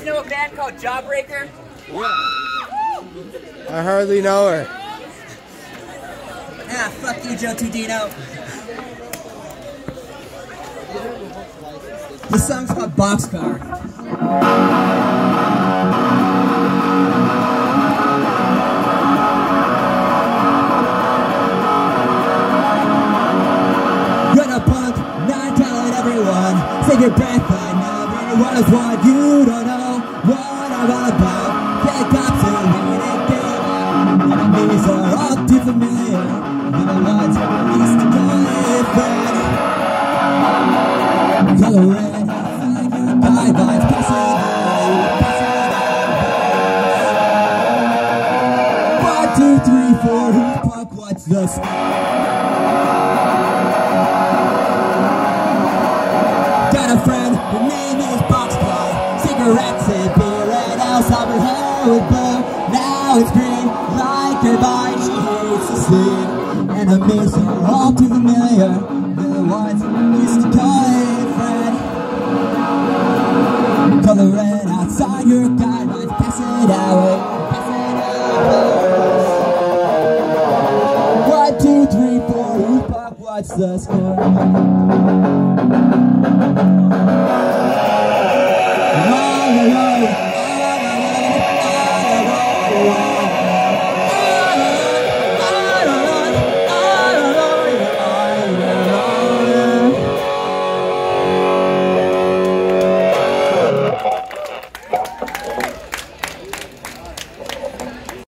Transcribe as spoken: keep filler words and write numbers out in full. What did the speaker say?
guys know a band called Jawbreaker? I hardly know her. Ah, fuck you, Joe Tudino. The song's called Boxcar. Run a punk, not telling everyone. Save your breath, I never was one. You don't know what I'm all about. The cops are waiting there. Enemies are all too familiar. You're the ones who used to call it friend. Color red, find your guidelines, pass it out, pass it out. One, two, three, four, who's punk, what's the score? Got a friend, her name is Boxcar. Cigarettes and beer and else, all her hair was blue. Now it's green, like her body, she hates to sleep. Enemies are all too familiar. They're the ones who used to call it friend. Color red outside your guidelines, pass it out, pass it out. One, two, three, four, who's punk, what's the score?